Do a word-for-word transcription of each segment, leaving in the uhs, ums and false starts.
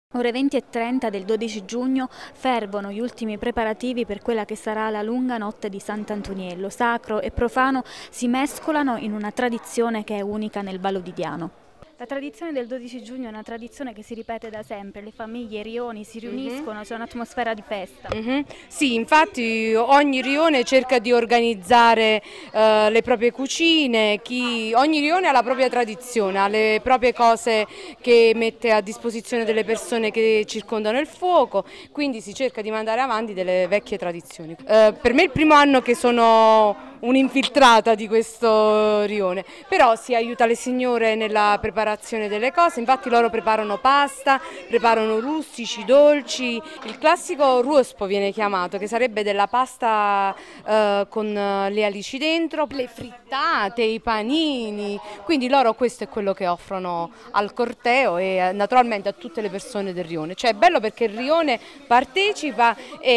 Ore venti e trenta del dodici giugno fervono gli ultimi preparativi per quella che sarà la lunga notte di Sant'Antoniello. Sacro e profano si mescolano in una tradizione che è unica nel Vallo di Diano. La tradizione del dodici giugno è una tradizione che si ripete da sempre, le famiglie, i rioni si riuniscono, mm-hmm. C'è un'atmosfera di festa. Mm-hmm. Sì, infatti ogni rione cerca di organizzare uh, le proprie cucine, chi, ogni rione ha la propria tradizione, ha le proprie cose che mette a disposizione delle persone che circondano il fuoco, quindi si cerca di mandare avanti delle vecchie tradizioni. Uh, per me è il primo anno che sono un'infiltrata di questo rione, però si aiuta le signore nella preparazione delle cose, infatti loro preparano pasta, preparano rustici, dolci, il classico ruospo viene chiamato, che sarebbe della pasta eh, con le alici dentro, le frittate, i panini, quindi loro questo è quello che offrono al corteo e naturalmente a tutte le persone del rione, cioè è bello perché il rione partecipa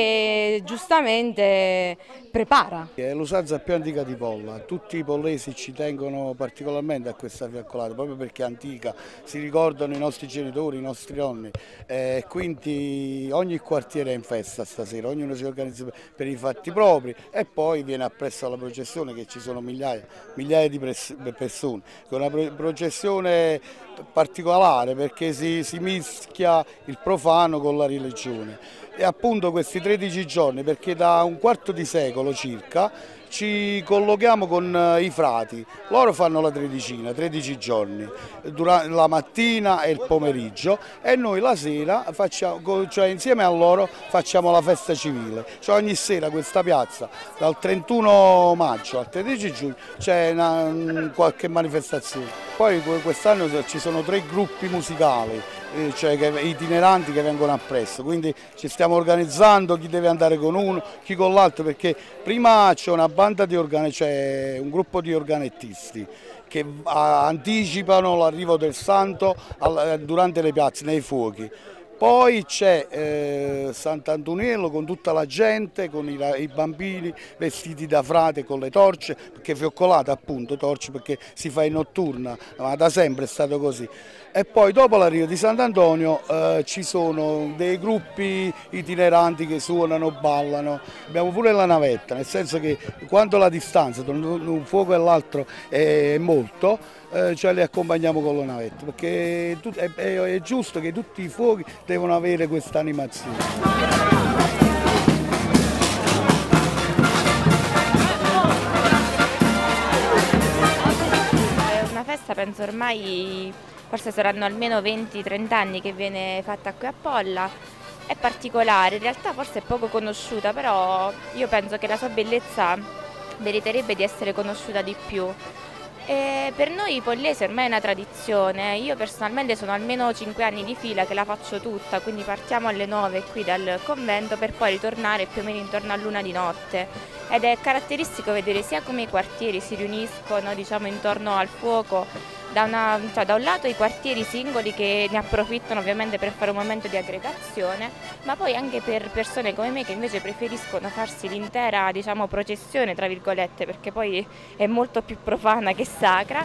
e giustamente prepara. È l'usanza più antica di Polla, tutti i pollesi ci tengono particolarmente a questa fiaccolata, proprio perché è antica, si ricordano i nostri genitori, i nostri nonni, eh, quindi ogni quartiere è in festa stasera, ognuno si organizza per i fatti propri e poi viene appresso alla processione, che ci sono migliaia, migliaia di persone, è una processione particolare perché si, si mischia il profano con la religione. E appunto questi tredici giorni, perché da un quarto di secolo circa ci collochiamo con i frati, loro fanno la tredicina, tredici giorni, durante la mattina e il pomeriggio e noi la sera, facciamo, cioè insieme a loro facciamo la festa civile, cioè ogni sera questa piazza dal trentuno maggio al tredici giugno c'è qualche manifestazione. Poi quest'anno ci sono tre gruppi musicali, cioè itineranti che vengono appresso, quindi ci stiamo organizzando, chi deve andare con uno, chi con l'altro, perché prima c'è una banda di organ, c'è un gruppo di organettisti che anticipano l'arrivo del santo durante le piazze, nei fuochi. Poi c'è eh, Sant'Antoniello con tutta la gente, con i, i bambini vestiti da frate con le torce, perché fioccolata appunto, torce perché si fa in notturna, ma da sempre è stato così. E poi dopo l'arrivo di Sant'Antonio eh, ci sono dei gruppi itineranti che suonano, ballano, abbiamo pure la navetta, nel senso che quando la distanza tra un fuoco e l'altro è molto, eh, cioè li accompagniamo con la navetta, perché è, è, è giusto che tutti i fuochi devono avere questa animazione. Penso ormai forse saranno almeno venti trenta anni che viene fatta qui a Polla, è particolare, in realtà forse è poco conosciuta, però io penso che la sua bellezza meriterebbe di essere conosciuta di più. E per noi pollesi ormai è una tradizione, io personalmente sono almeno cinque anni di fila che la faccio tutta, quindi partiamo alle nove qui dal convento per poi ritornare più o meno intorno a luna di notte ed è caratteristico vedere sia come i quartieri si riuniscono, diciamo, intorno al fuoco, da, una, cioè, da un lato i quartieri singoli che ne approfittano ovviamente per fare un momento di aggregazione, ma poi anche per persone come me che invece preferiscono farsi l'intera, diciamo, processione tra virgolette, perché poi è molto più profana che sacra,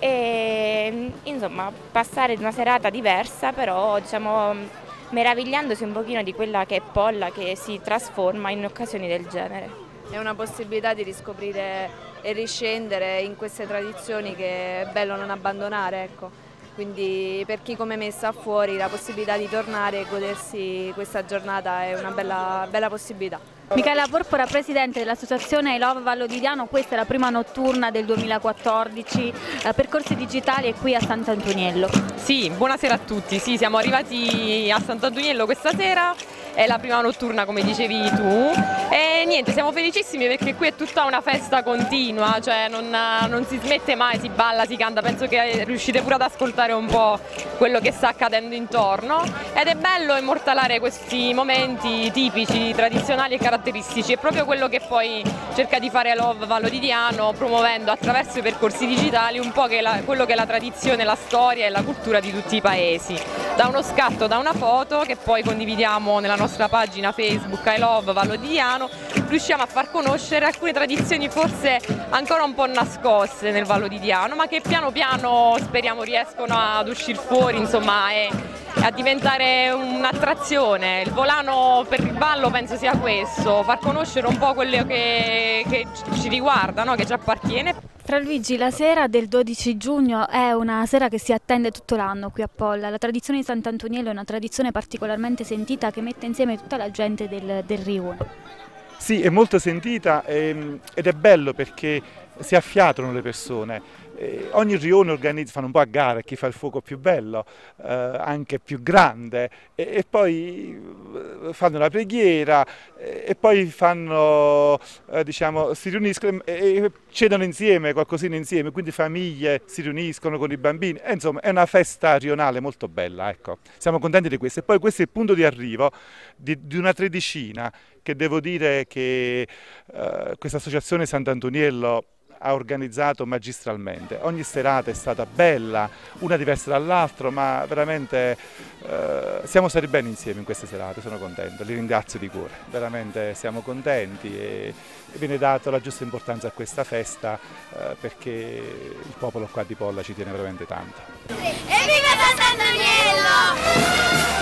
e insomma passare una serata diversa, però diciamo meravigliandosi un pochino di quella che è Polla, che si trasforma in occasioni del genere. È una possibilità di riscoprire e riscendere in queste tradizioni che è bello non abbandonare, ecco. Quindi per chi come me sta fuori la possibilità di tornare e godersi questa giornata è una bella, bella possibilità. Michela Porpora, presidente dell'associazione I Love Vallo di Diano, questa è la prima notturna del duemilaquattordici, eh, percorsi digitali è qui a Sant'Antoniello. Sì, buonasera a tutti, sì, siamo arrivati a Sant'Antoniello questa sera, è la prima notturna come dicevi tu e niente, siamo felicissimi perché qui è tutta una festa continua, cioè non, non si smette mai, si balla, si canta, penso che riuscite pure ad ascoltare un po' quello che sta accadendo intorno ed è bello immortalare questi momenti tipici, tradizionali e caratteristici, è proprio quello che poi cerca di fare Love Vallo di Diano, promuovendo attraverso i percorsi digitali un po' che la, quello che è la tradizione, la storia e la cultura di tutti i paesi, da uno scatto, da una foto che poi condividiamo nella nostra pagina Facebook I Love Vallo di Diano, riusciamo a far conoscere alcune tradizioni forse ancora un po' nascoste nel Vallo di Diano, ma che piano piano speriamo riescono ad uscire fuori, insomma, e a diventare un'attrazione. Il volano per il ballo penso sia questo, far conoscere un po' quello che, che ci riguarda, no? Che ci appartiene. Fra Luigi, la sera del dodici giugno è una sera che si attende tutto l'anno qui a Polla. La tradizione di Sant'Antoniello è una tradizione particolarmente sentita che mette insieme tutta la gente del, del rione. Sì, è molto sentita ehm, ed è bello perché si affiatano le persone. Eh, ogni rione organizza, fanno un po' a gara chi fa il fuoco più bello, eh, anche più grande, e, e poi fanno la preghiera e, e poi fanno, eh, diciamo, si riuniscono e, e cedono insieme, qualcosina insieme, quindi famiglie si riuniscono con i bambini, e, insomma è una festa rionale molto bella, ecco. Siamo contenti di questo. E poi questo è il punto di arrivo di, di una tredicina che devo dire che eh, questa associazione Sant'Antoniello ha organizzato magistralmente. Ogni serata è stata bella, una diversa dall'altra, ma veramente eh, siamo stati bene insieme in queste serate, sono contento, li ringrazio di cuore, veramente siamo contenti e, e viene data la giusta importanza a questa festa eh, perché il popolo qua di Polla ci tiene veramente tanto. Evviva Sant'Antoniello!